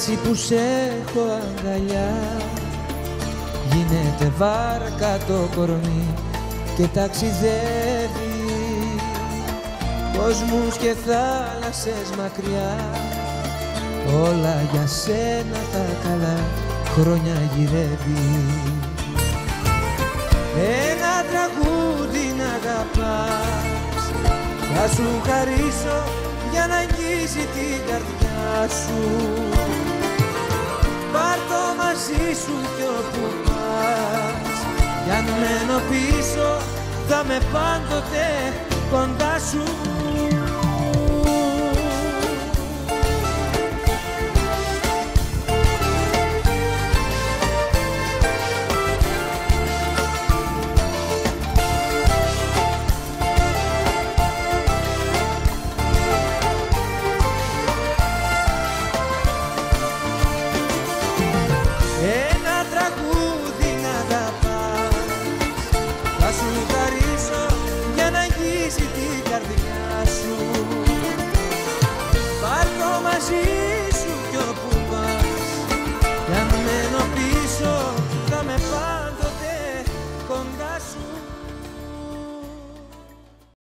έτσι που σ' έχω αγκαλιά γίνεται βάρκα το κορμί και ταξιδεύει κόσμους και θάλασσες μακριά, όλα για σένα τα καλά χρόνια γυρεύει. Ένα τραγούδι να αγαπάς θα σου χαρίσω για να αγγίζει την καρδιά σου. Πάρ' το μαζί σου κι όπου πας, κι αν μένω πίσω θα με πάντοτε κοντά σου.